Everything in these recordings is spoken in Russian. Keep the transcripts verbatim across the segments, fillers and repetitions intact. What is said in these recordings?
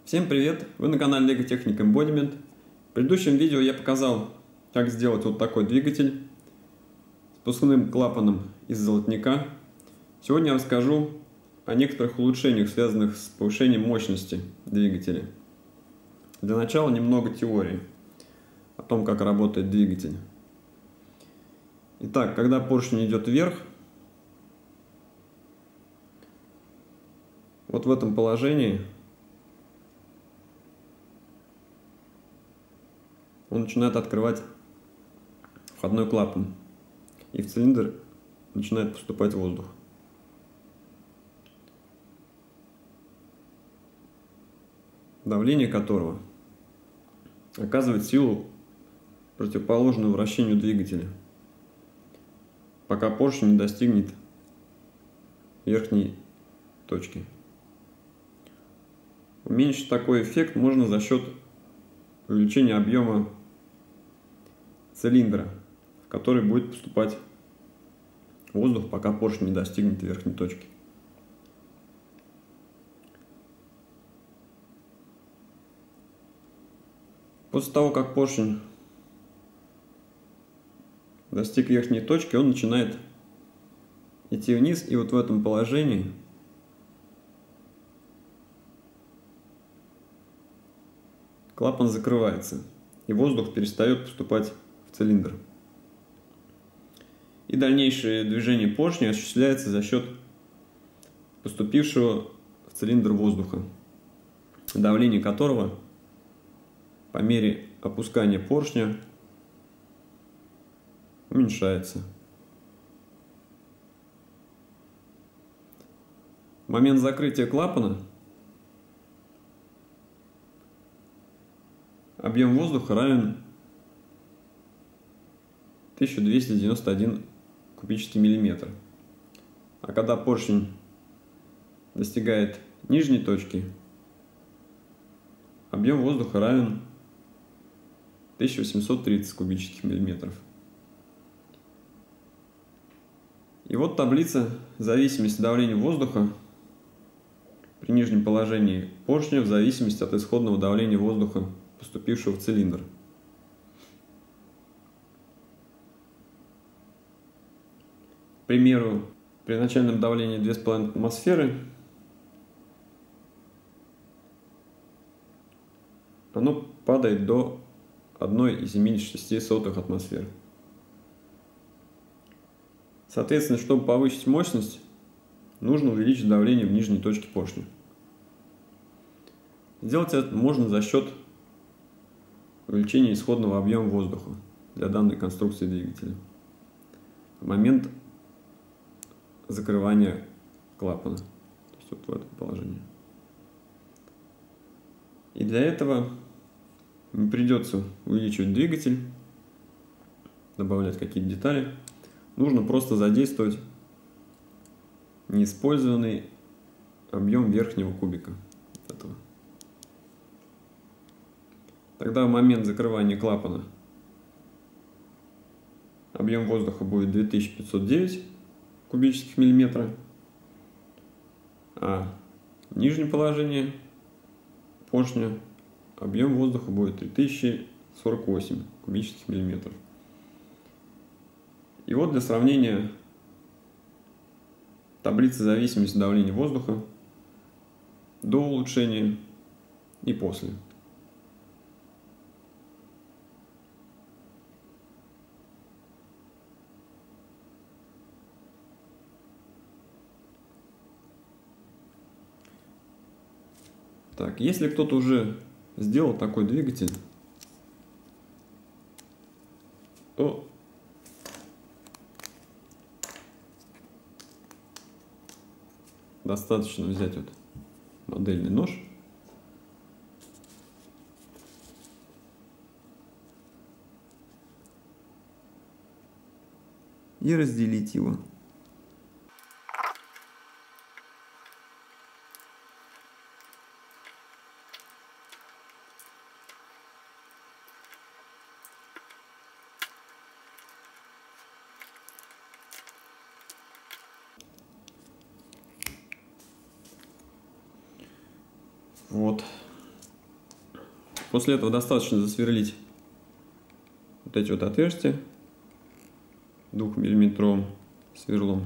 Всем привет! Вы на канале LEGO Technic Embodiment. В предыдущем видео я показал, как сделать вот такой двигатель с спускным клапаном из золотника. Сегодня я расскажу о некоторых улучшениях, связанных с повышением мощности двигателя. Для начала немного теории о том, как работает двигатель. Итак, когда поршень идет вверх, вот в этом положении он начинает открывать входной клапан, и в цилиндр начинает поступать воздух. Давление которого оказывает силу, противоположную вращению двигателя, пока поршень не достигнет верхней точки. Уменьшить такой эффект можно за счет увеличения объема цилиндра, в который будет поступать воздух, пока поршень не достигнет верхней точки. После того, как поршень достиг верхней точки, он начинает идти вниз, и вот в этом положении клапан закрывается, и воздух перестает поступать в цилиндр. И дальнейшее движение поршня осуществляется за счет поступившего в цилиндр воздуха, давление которого по мере опускания поршня уменьшается. В момент закрытия клапана объем воздуха равен тысяче двести девяносто один кубический миллиметр. А когда поршень достигает нижней точки, объем воздуха равен тысяче восемьсот тридцать кубических миллиметров. И вот таблица зависимости давления воздуха при нижнем положении поршня в зависимости от исходного давления воздуха, поступившего в цилиндр. К примеру, при начальном давлении две с половиной атмосферы оно падает до одной целой семидесяти шести сотых атмосферы. Соответственно, чтобы повысить мощность, нужно увеличить давление в нижней точке поршня. Сделать это можно за счет увеличения исходного объема воздуха для данной конструкции двигателя в момент закрывания клапана, то есть вот в этом положении. И для этого не придется увеличивать двигатель, добавлять какие-то детали. Нужно просто задействовать неиспользованный объем верхнего кубика этого. Тогда в момент закрывания клапана объем воздуха будет две тысячи пятьсот девять кубических миллиметра, а в нижнем положении поршня объем воздуха будет три тысячи сорок восемь кубических миллиметров. И вот для сравнения таблицы зависимости давления воздуха до улучшения и после. Так, если кто-то уже сделал такой двигатель, то достаточно взять вот модельный нож и разделить его. Вот. После этого достаточно засверлить вот эти вот отверстия двухмиллиметровым сверлом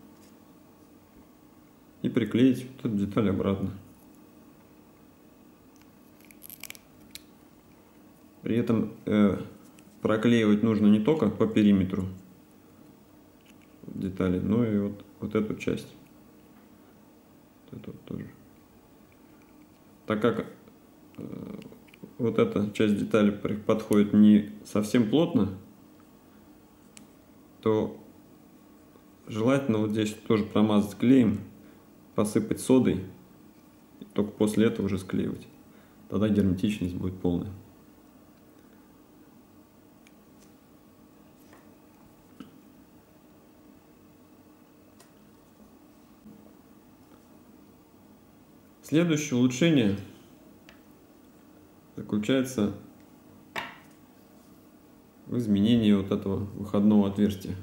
и приклеить вот эту деталь обратно. При этом э, проклеивать нужно не только по периметру детали, но и вот, вот эту часть. Вот эту вот тоже. Так как э, вот эта часть детали подходит не совсем плотно, то желательно вот здесь тоже промазать клеем, посыпать содой, и только после этого уже склеивать. Тогда герметичность будет полная. Следующее улучшение заключается в изменении вот этого выходного отверстия.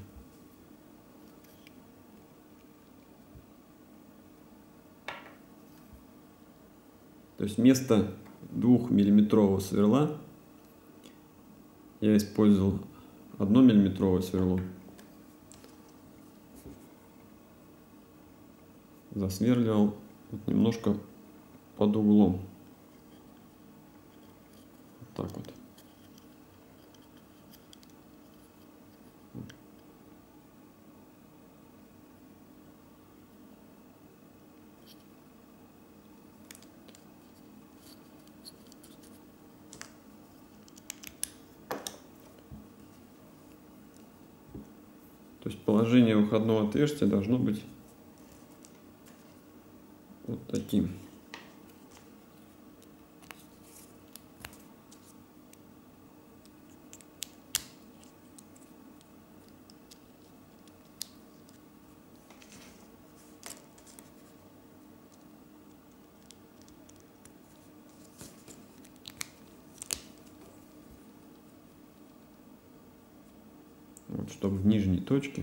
То есть вместо двухмиллиметрового сверла я использовал одномиллиметровое сверло. Засверливал вот немножко под углом. Вот так вот. То есть положение выходного отверстия должно быть вот таким. Вот, чтобы в нижней точке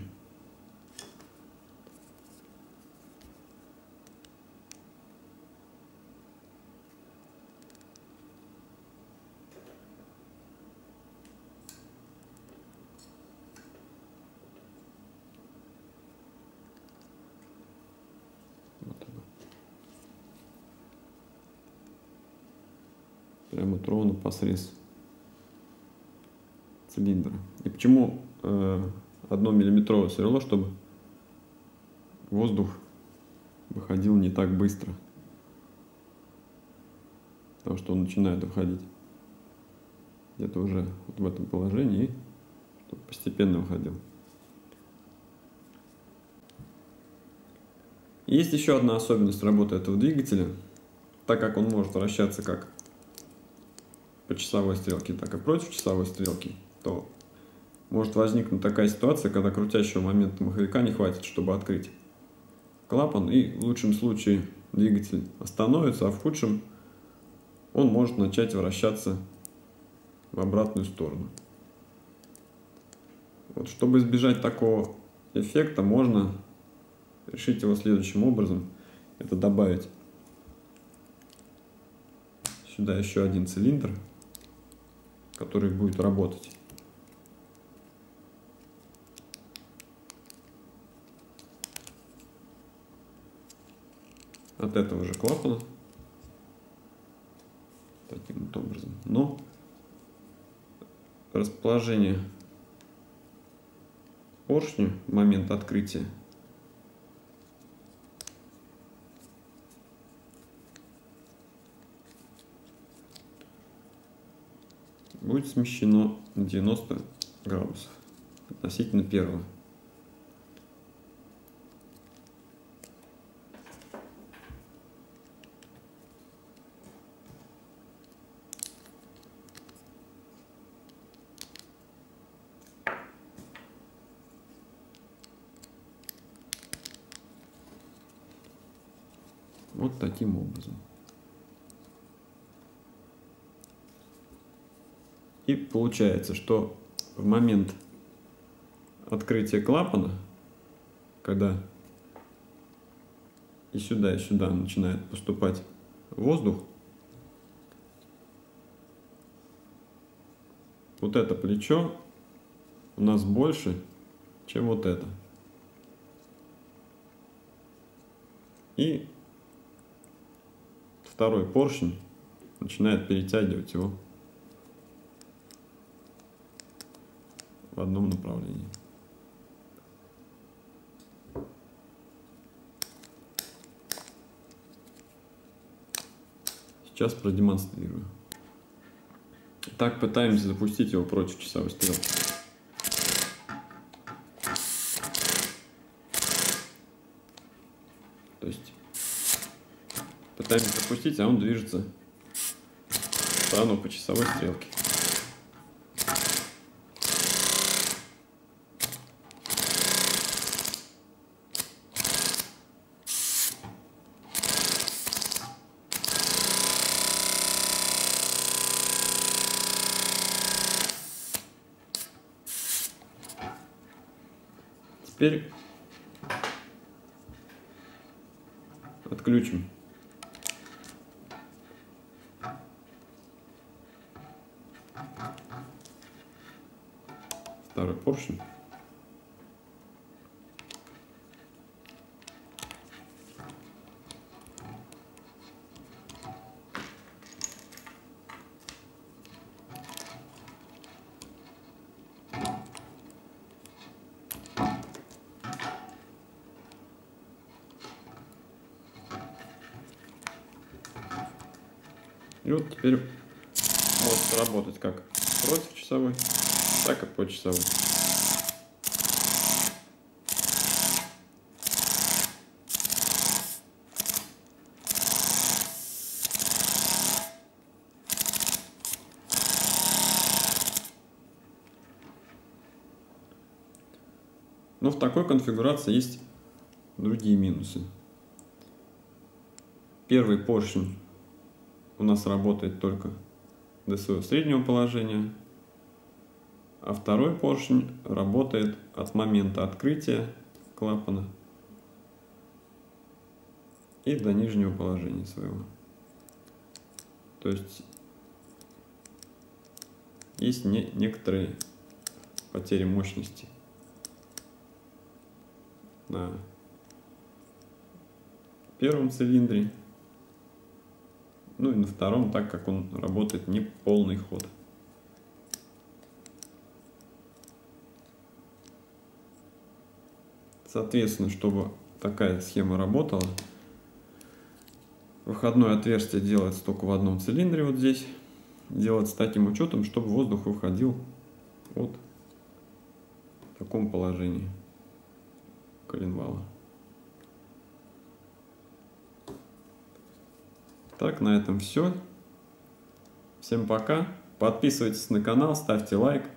вот оно. Прямо вот ровно по срез цилиндра. И почему э, одномиллиметровое сверло? Чтобы воздух выходил не так быстро, потому что он начинает выходить где-то уже вот в этом положении, чтобы постепенно выходил. Есть еще одна особенность работы этого двигателя. Так как он может вращаться как по часовой стрелке, так и против часовой стрелки, то может возникнуть такая ситуация, когда крутящего момента маховика не хватит, чтобы открыть клапан, и в лучшем случае двигатель остановится, а в худшем он может начать вращаться в обратную сторону. Вот, чтобы избежать такого эффекта, можно решить его следующим образом. Это добавить сюда еще один цилиндр, который будет работать от этого же клапана таким вот образом. Но расположение поршня в момент открытия будет смещено на девяносто градусов относительно первого. Вот таким образом. И получается, что в момент открытия клапана, когда и сюда, и сюда начинает поступать воздух, вот это плечо у нас больше, чем вот это. И второй поршень начинает перетягивать его в одном направлении. Сейчас продемонстрирую. Так пытаемся запустить его против часовой стрелки. То есть пытаемся запустить, а он движется в сторону по часовой стрелке. Теперь отключим второй поршень. И вот теперь может работать как против часовой, так и по часовой. Но в такой конфигурации есть другие минусы. Первый поршень у нас работает только до своего среднего положения, а второй поршень работает от момента открытия клапана и до нижнего положения своего. То есть есть не, некоторые потери мощности на первом цилиндре. Ну и на втором, так как он работает не полный ход. Соответственно, чтобы такая схема работала, выходное отверстие делается только в одном цилиндре, вот здесь. Делается таким учетом, чтобы воздух выходил вот в таком положении коленвала. Так, на этом все. Всем пока. Подписывайтесь на канал, ставьте лайк.